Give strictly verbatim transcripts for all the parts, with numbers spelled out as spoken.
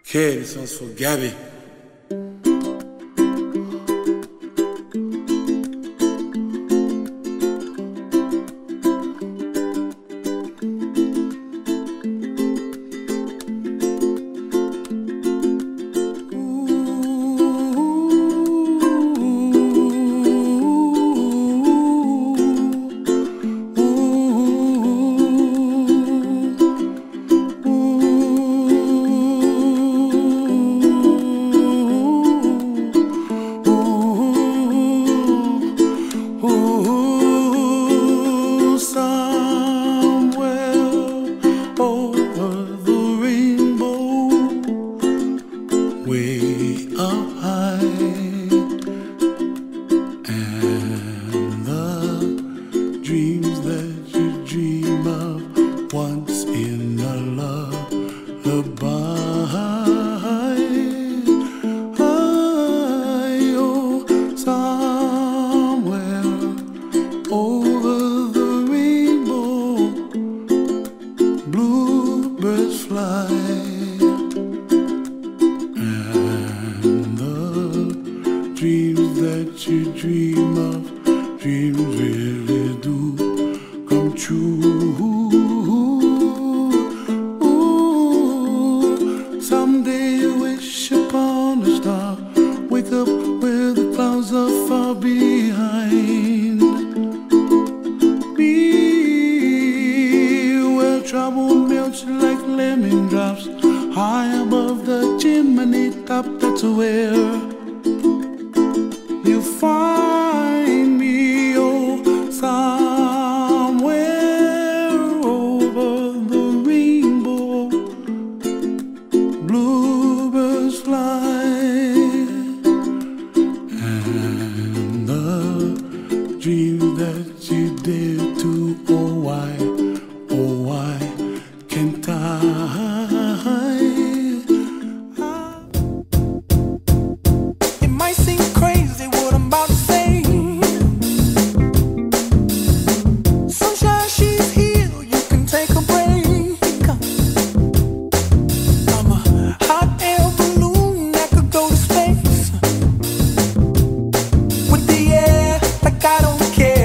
Okay, this one's for Gabby. Way up high, and the dreams that you dream of once in a lullaby. Oh, somewhere over the rainbow, bluebirds fly. Dreams that you dream of, dreams really do come true. Ooh, someday you wish upon a star, wake up where the clouds are far behind. Be where trouble melts like lemon drops, high above the chimney top. That's where you find me, oh, somewhere over the rainbow, bluebirds fly, and the dreams that you dare to, oh why, oh why can't I? I don't care.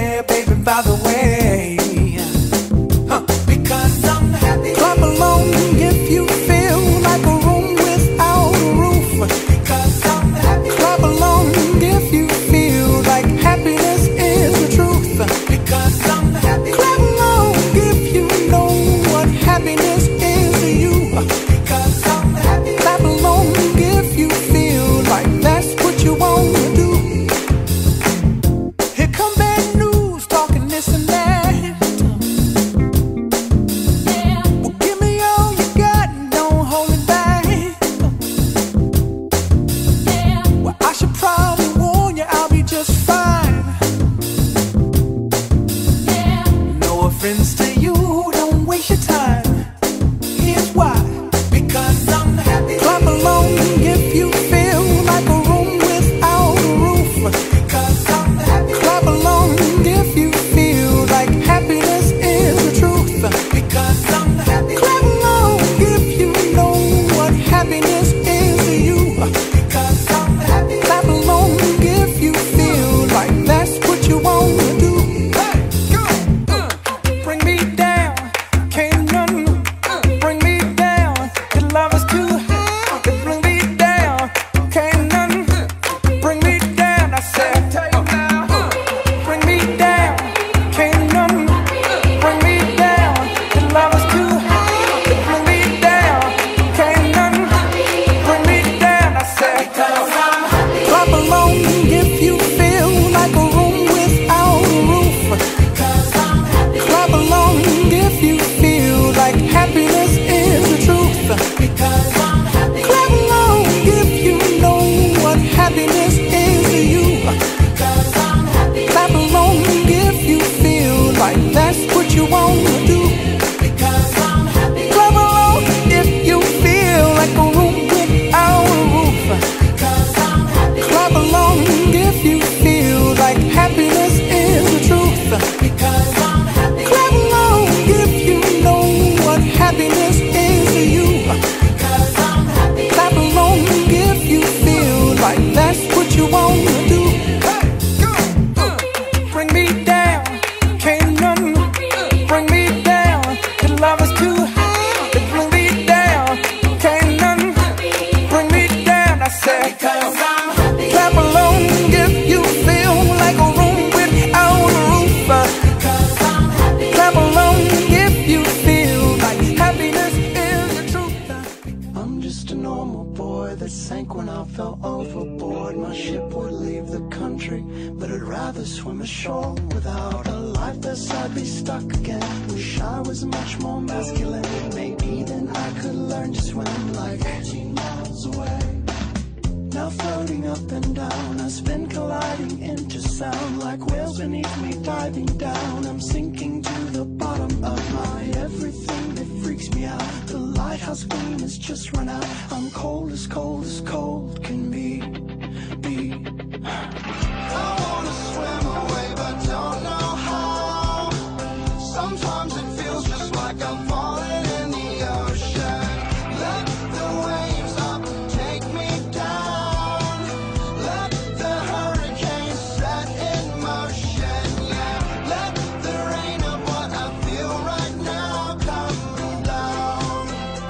I'd rather swim ashore without a life that's sadly stuck again. Wish I was much more masculine. Maybe then I could learn to swim like fourteen miles away. Now floating up and down, I spin colliding into sound like whales beneath me diving down. I'm sinking to the bottom of my everything that freaks me out. The lighthouse gleam has just run out. I'm cold as cold as cold can be. Be. I wanna swim away but don't know how. Sometimes it feels just like I'm falling in the ocean. Let the waves up take me down. Let the hurricane set in motion. Yeah, let the rain of what I feel right now come down.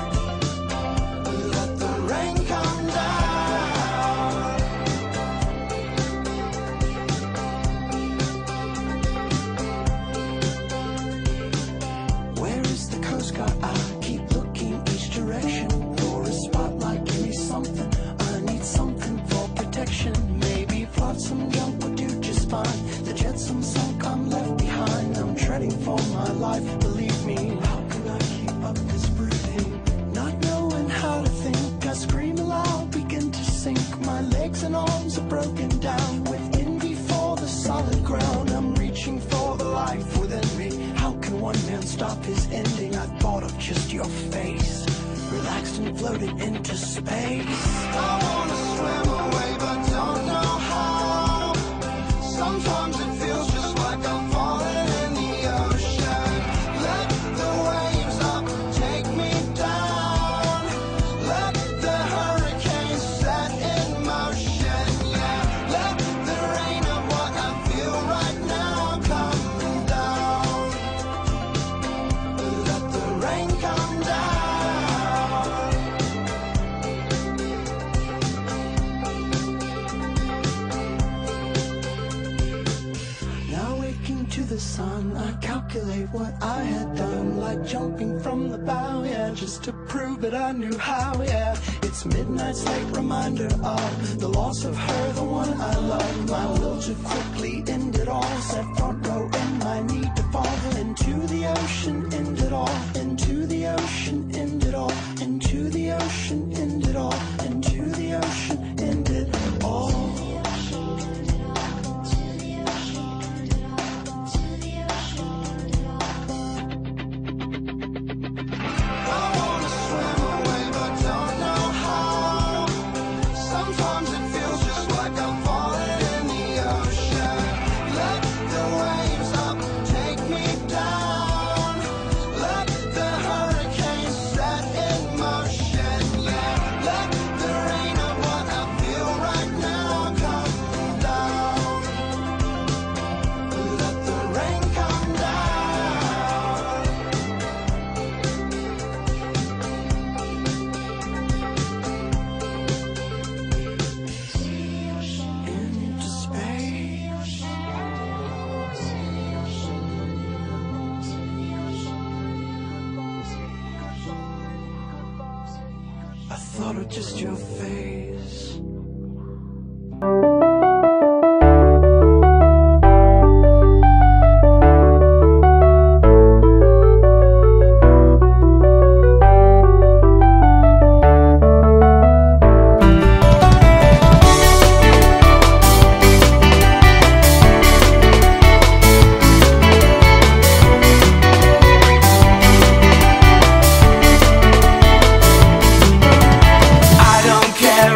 Let the rain come down. Where is the Coast Guard? I keep looking each direction for a spotlight. Give me something. I need something for protection. Maybe flotsam jump would do just fine. The jetsam sunk, I'm left behind. I'm treading for my life. Believe me, how can I keep up this breathing? Not knowing how to think, I scream aloud, begin to sink. My legs and arms are broken down with envy for the solid ground. I'm reaching for the life within me. How can one man stop his ending? I thought of just your face, relaxed and floated into space. I wanna swim away but don't know how. Sometimes it feels just like I'm falling in the ocean. Let the waves up take me down. Let the hurricane set in motion. Yeah, let the rain of what I feel right now come down. Let the rain come down. Now waking to the sun, I calculate what I had done, like jumping from the bow, yeah, just to prove that I knew how, yeah. It's midnight's late reminder of the loss of her, the one I love. My will to quickly end it all, set front row in my need to fall into the ocean, end it all, into the ocean, end it all, into the ocean, end it all, into the ocean, end it all. I wanna swim away but don't know how. Sometimes it feels just like I'm falling in the ocean. Let the waves up take me down. Let the hurricane set in motion. Yeah, let the rain of what I feel right now come down. Let the rain come down. Into space. I thought of just your face. I don't care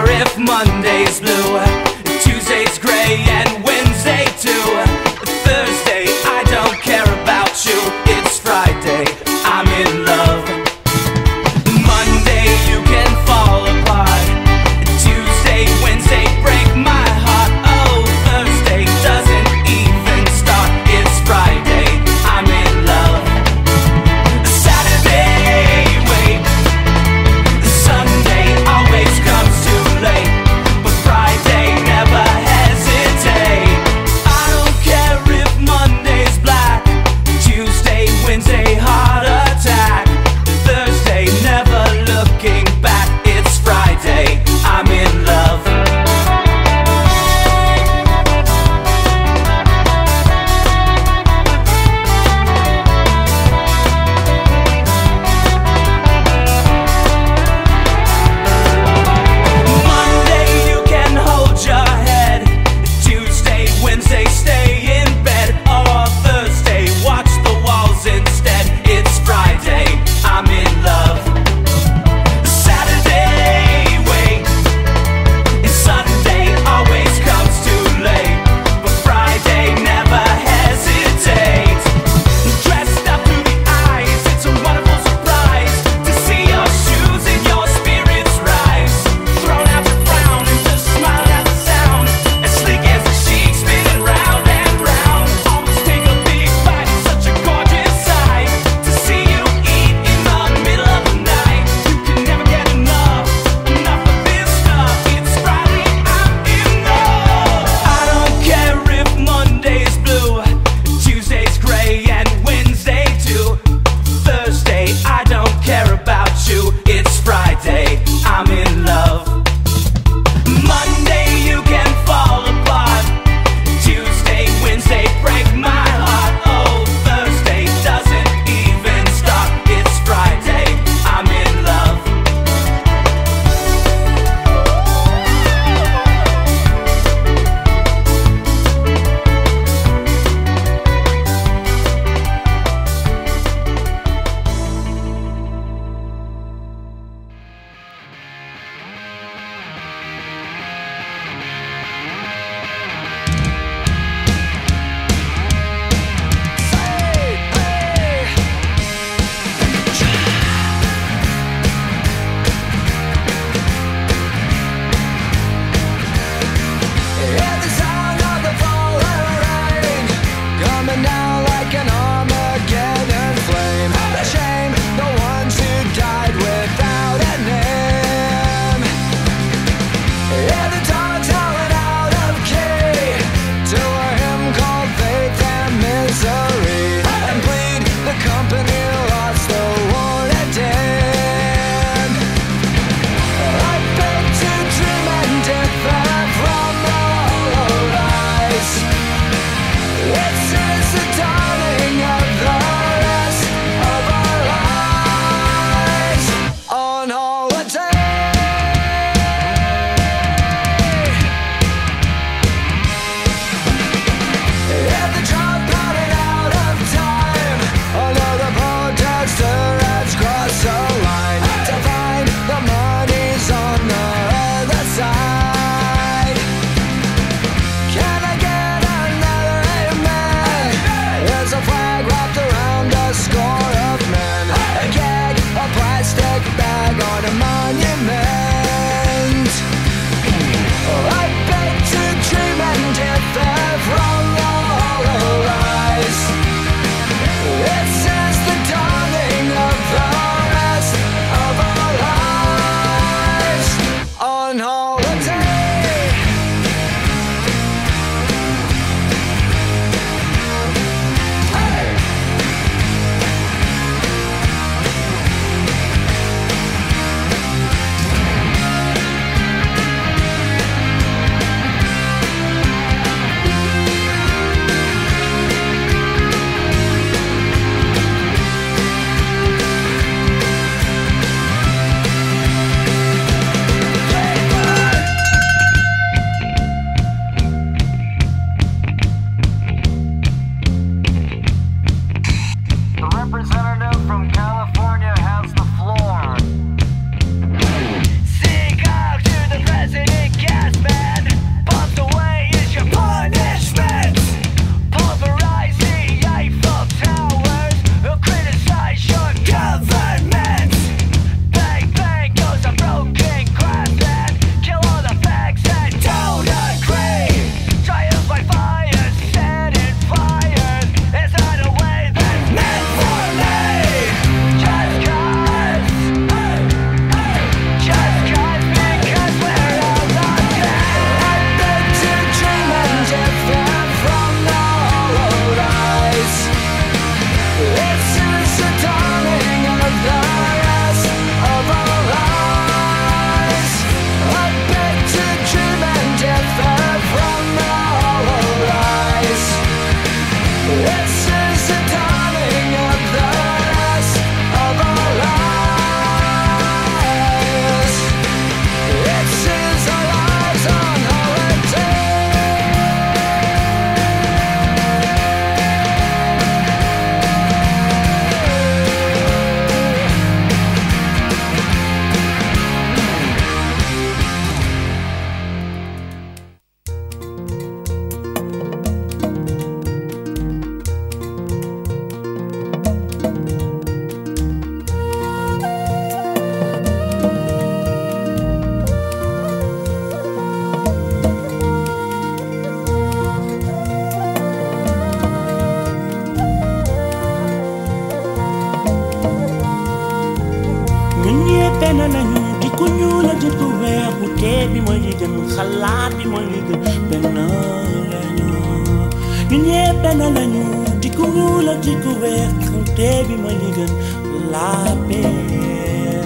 xalaat bi mooy li gën benn lañu ñun ñëpp benn lañu di ku ñuul ak di ku weex xamte bi mooy li gën la paix.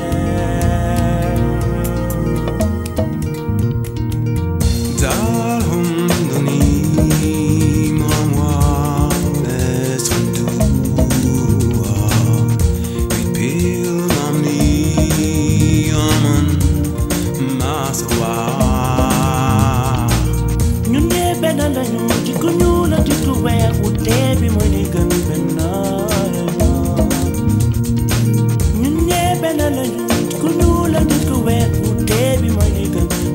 Darum du niemand est du mit pilnam niemand masawa ñun ñëpp benn lañu di ku ñuul ak di ku weex xamte bi mooy li gën benn lañu ñun ñëpp benn lañu di ku ñuul ak di ku weex xamte bi mooy li gën benn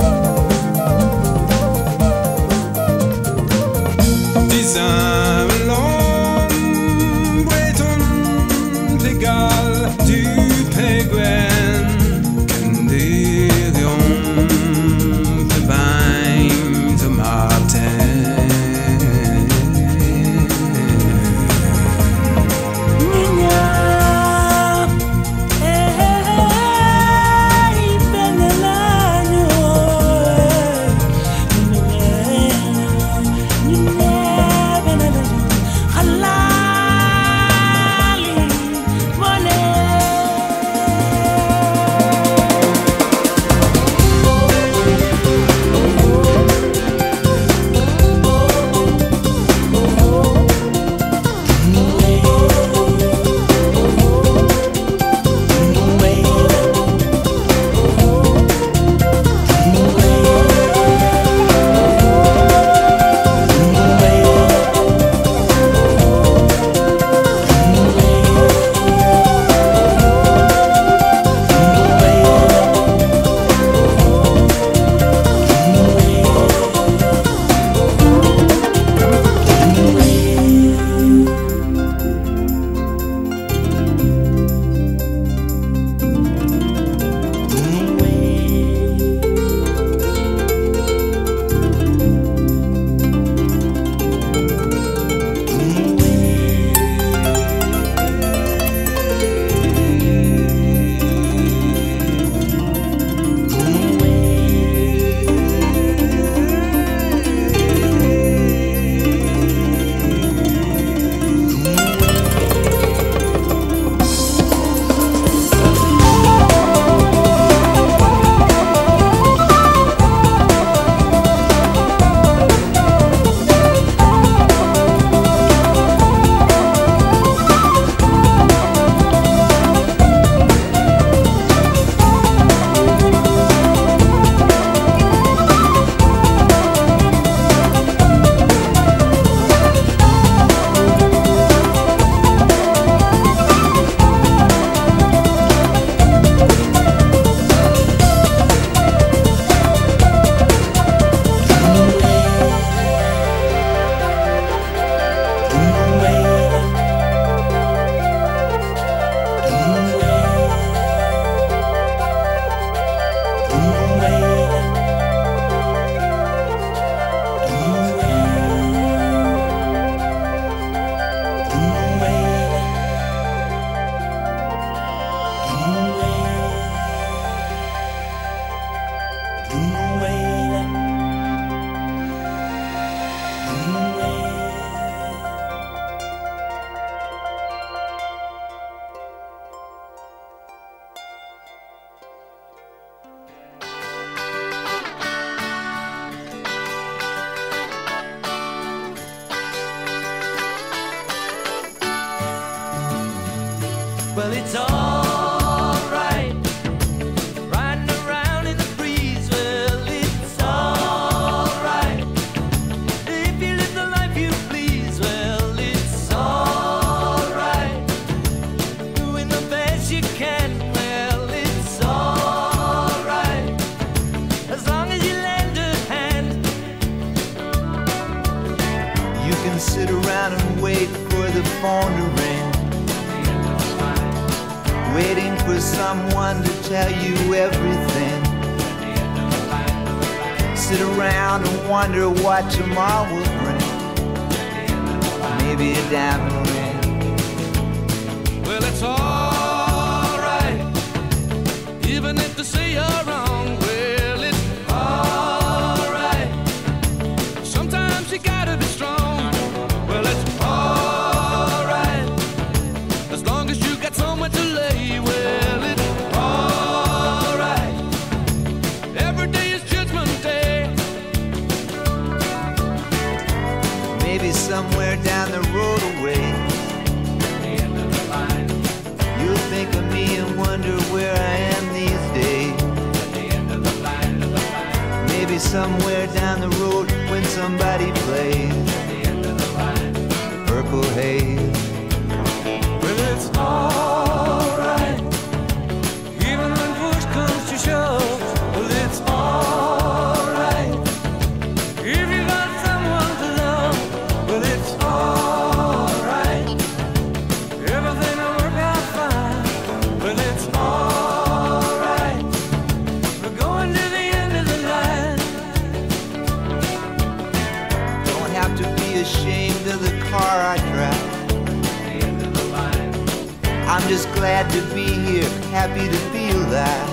Design Well, it's alright, riding around in the breeze. Well, it's alright, if you live the life you please. Well, it's alright, doing the best you can. Well, it's alright, as long as you lend a hand. You can sit around and wait for the phone to ring, waiting for someone to tell you everything. Sit around and wonder what tomorrow will bring. Maybe a diamond ring. Well, it's alright, even if they say you're wrong. Well, it's alright, sometimes you gotta be strong. Well, it's alright, as long as you got somewhere to lay. Well, it's alright, every day is Judgment Day. Maybe somewhere down the road away, you'll think of me and wonder where I am these days. Maybe somewhere down the road when somebody plays Purple Haze. Well, it's alright, even when push comes to shove. Well, it's alright, if you got someone to love. Well, it's alright, everything will work out fine. Well, it's alright, we're going to the end of the line. Don't have to be ashamed of the car I drive. I'm just glad to be here, happy to be alive.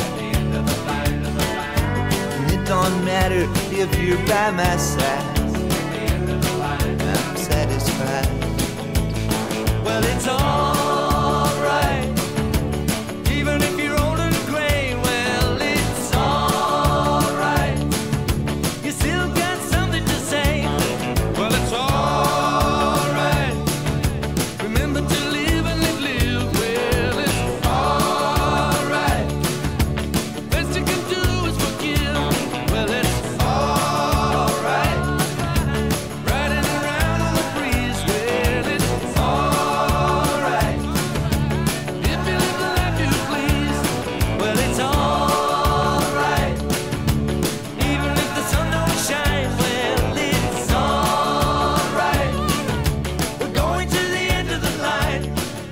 And it don't matter if you're by my side, I'm satisfied. Well, it's alright, even if you're old and gray. Well, it's alright, you still got something to say. Well, it's alright, remember to live and live, live. Well, it's alright, the best you can do is forgive. Well, it's alright, riding around on the breeze. Well, it's alright, if you live the life you please. Well, it's alright, even if the sun don't shine. Well, it's alright, we're going to the end of the line.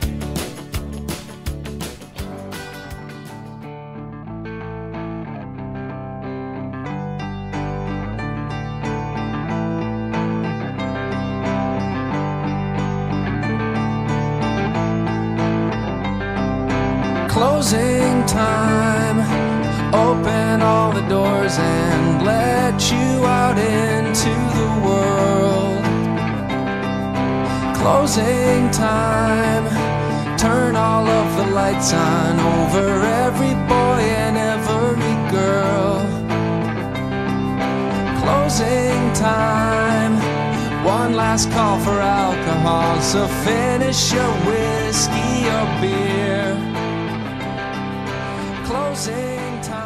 Closing time, open all the doors and let you out into the world. Closing time, turn all of the lights on over every boy and every girl. Closing time, one last call for alcohol, so finish your whiskey or beer. Closing time.